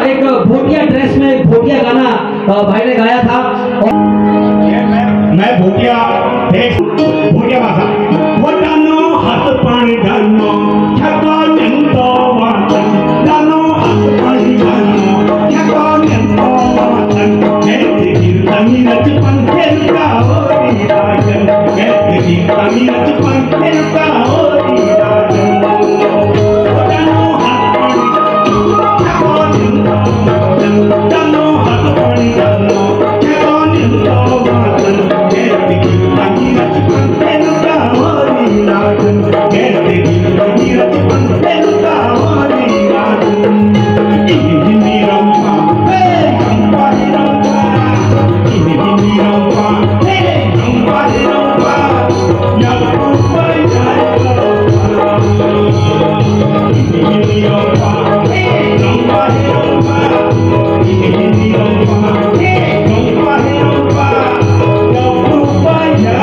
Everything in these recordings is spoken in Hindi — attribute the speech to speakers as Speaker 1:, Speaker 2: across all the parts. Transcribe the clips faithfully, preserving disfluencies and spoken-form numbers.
Speaker 1: एक भोटिया ड्रेस में भोटिया गाना भाई ने गाया था।
Speaker 2: मैं भोटिया भोटिया भाषा वो डानो हाथ पानी डानो ठको निंतो वाचन डानो हाथ पानी डानो ठको निंतो वाचन कहते कीर्तनी नच पंखेर का होरी राजन कहते कीर्तनी नच पंखेर का होरी राजन डानो हाथ पानी ठको निंतो वाचन डानो हाथ पानी डानो ठको निंतो वाचन कहते कीर्तनी नच पंखेर का होरी राजन कहते कीर्तनी नच पंखेर का होरी राजन इनी इनी रंपा हे रंपा हे रंपा इनी इनी रंपा हे रंपा हे रंपा या रंपा या इनी इनी रंपा हे रंपा हे रंपा इनी इनी रंपा हे रंपा हे रंपा या रंपा या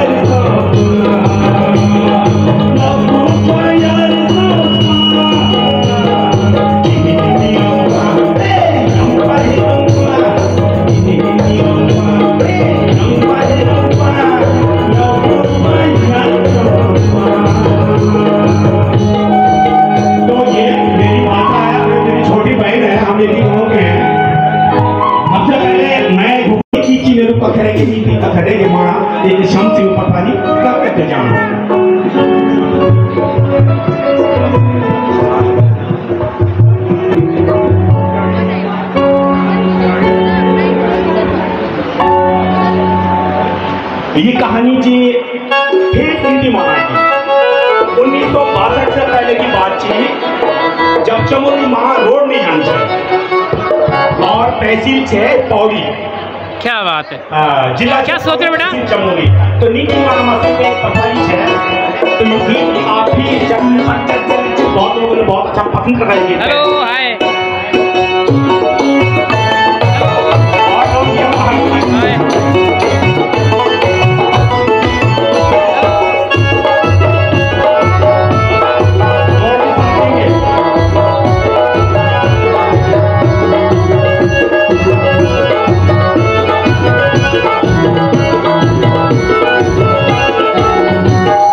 Speaker 2: ये कहानी जी फिर हिंदी महान की उन्नीस सौ बासठ से पहले की बात थी जब चमोली महा रोड नहीं आन और तहसील से पौड़ी।
Speaker 3: क्या बात है,
Speaker 2: जिला
Speaker 3: क्या सोच रहे बेटा
Speaker 2: चमोली तो नीति महामती पे पठारी है तो ये गीत आप भी बहुत लोगों ने बहुत अच्छा पसंद कर रहे हैं।
Speaker 3: Hello hi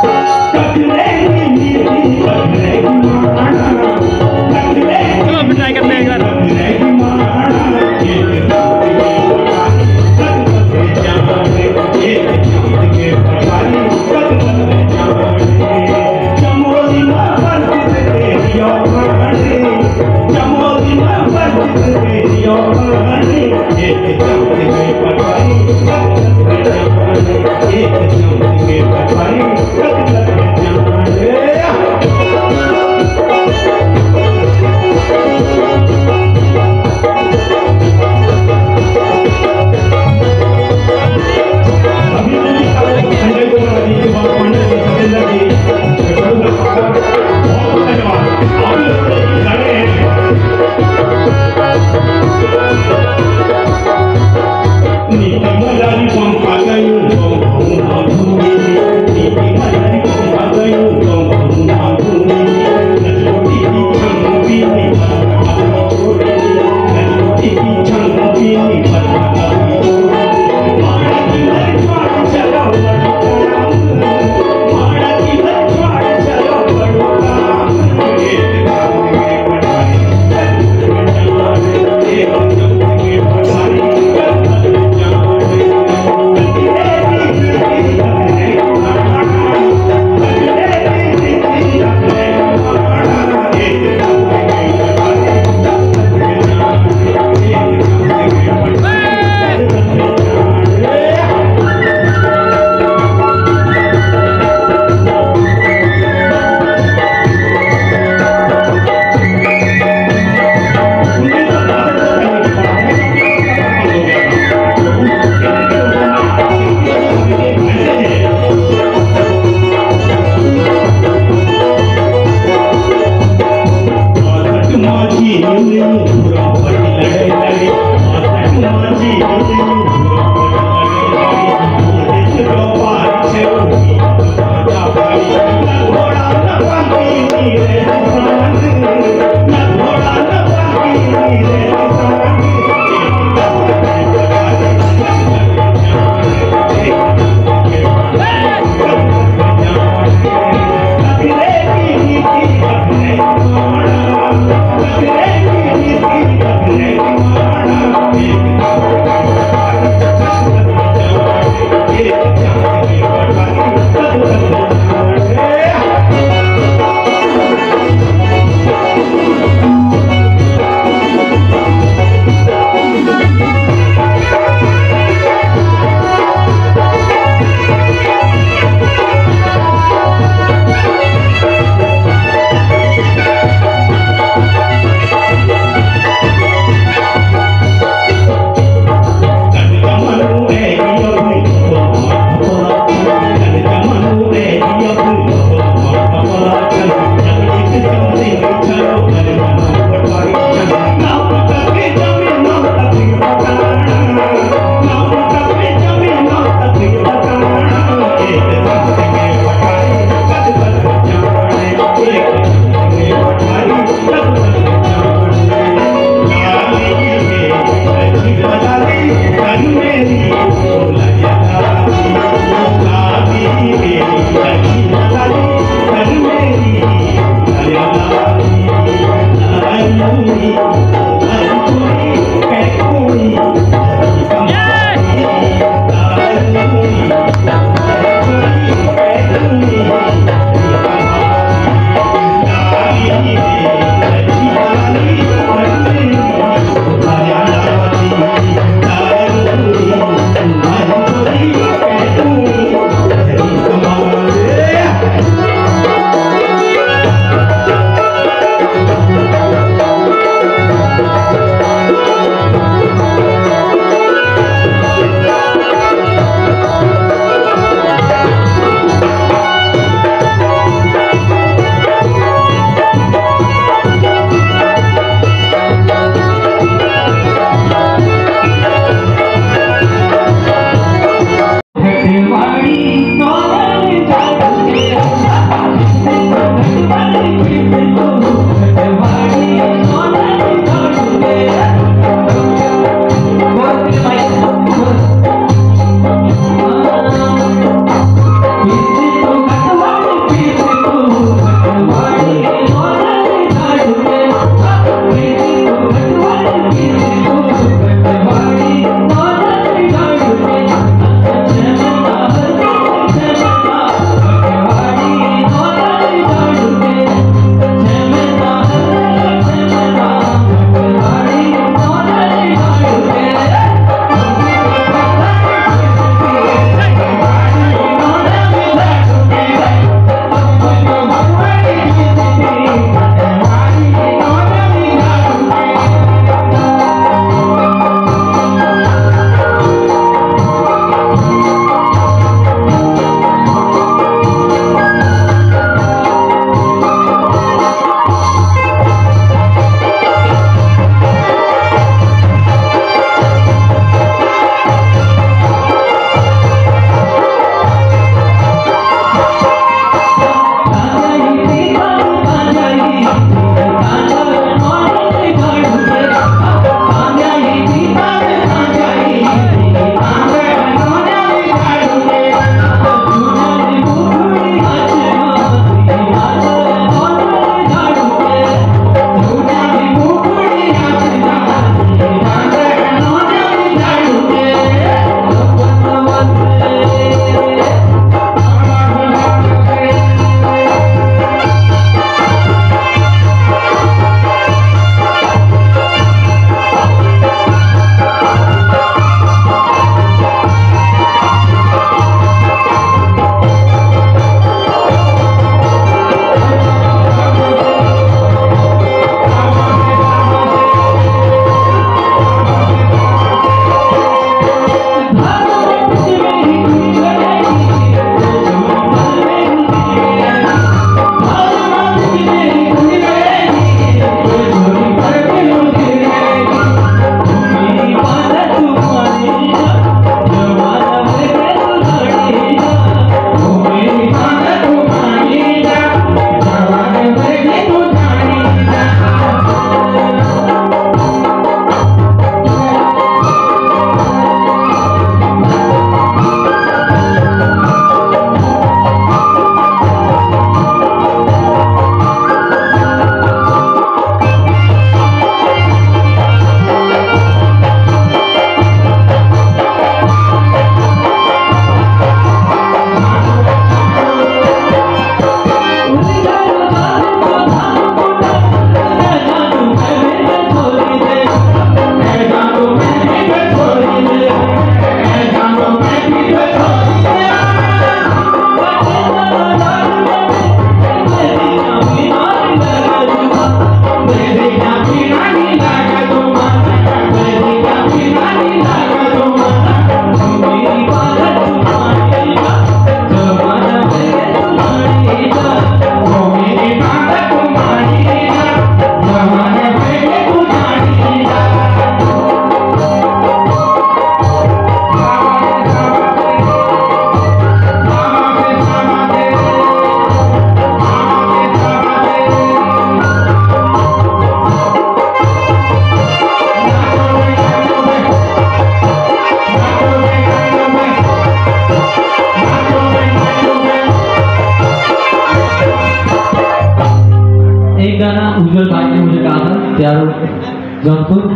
Speaker 2: Thank you.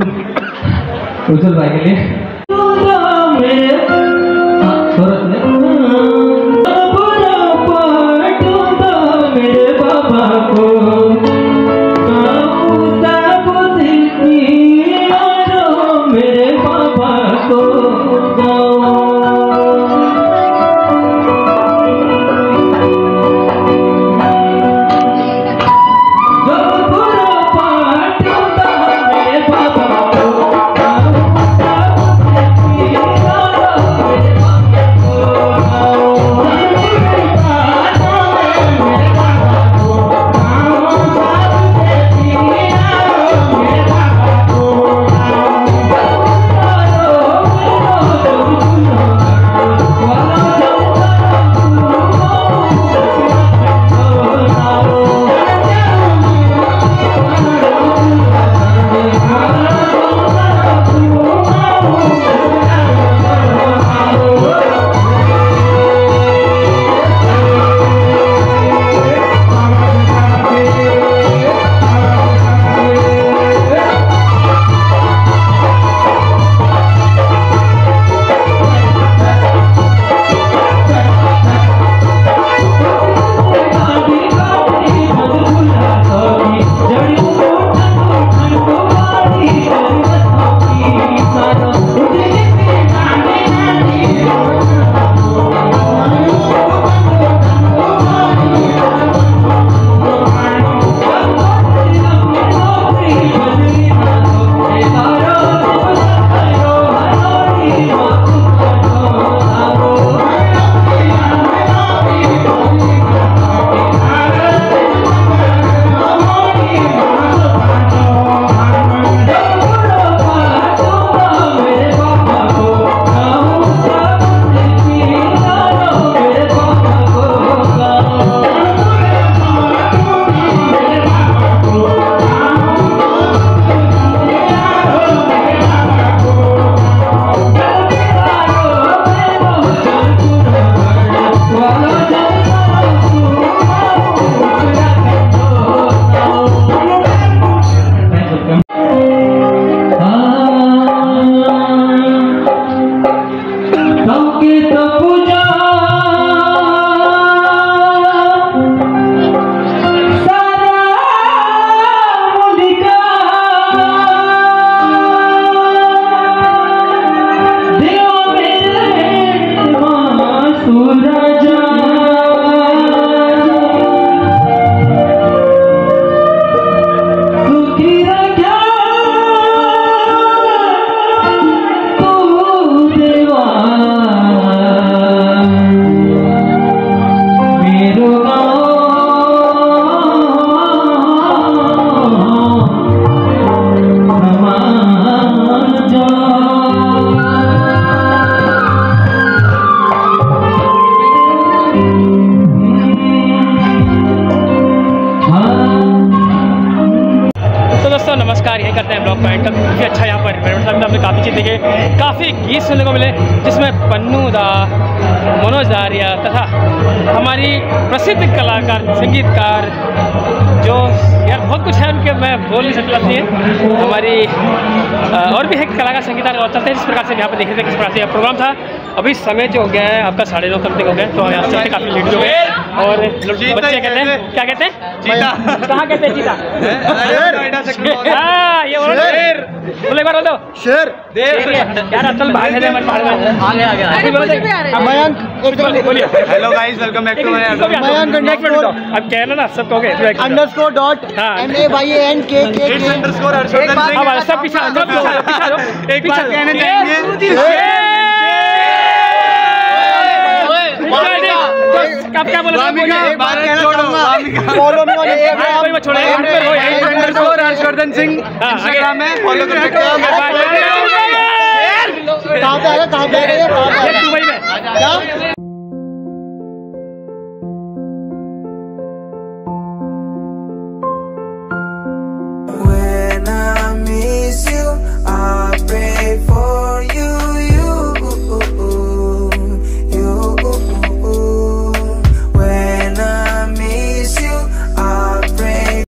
Speaker 1: Ujjwal भाई के लिए मेरे सूरत में मेरे बाबा को मेरे बाबा को
Speaker 3: नमस्कार, यही करते हैं ब्लॉग पॉइंट। काफ़ी अच्छा यहाँ पर हमने काफ़ी चीज़ देखे, काफ़ी गीत सुनने को मिले, जिसमें पन्नू दा, मनोज दारिया तथा हमारी प्रसिद्ध कलाकार संगीतकार जो यार बहुत कुछ है उनके, मैं बोल नहीं सकता नहीं है। हमारी और भी है कलाकार संगीतकार और चलते हैं जिस प्रकार से यहाँ पर देख रहे थे किस प्रकार से प्रोग्राम था। अभी समय जो हो गया है आपका साढ़े नौ समथिंग हो गया, तो यहाँ चलते काफ़ी लेट हो गए। और बच्चे कहते हैं, क्या कहते हैं? चीता। कहाँ कहते हैं चीता? हाँ, ये बोलो शेर, बोलो एक बार बोलो शेर। यार असल भाग है हमारे पहाड़ में। आगे आगे आगे मयंक, बोलिए hello guys, welcome back to my Mayank underscore. अब कहना ना सब कहोगे underscore dot M A Y N K K underscore Harshvardhan Singh. अब सब पीछे पीछे एक बात कहना चाहेंगे, कब क्या बोला? एक बात कहना चाहूंगा, फॉलो मी ऑन इंस्टाग्राम, कोई मत छोड़े, अंडरस्कोर हर्षवर्धन सिंह इंस्टाग्राम में फॉलो कर सकते हो।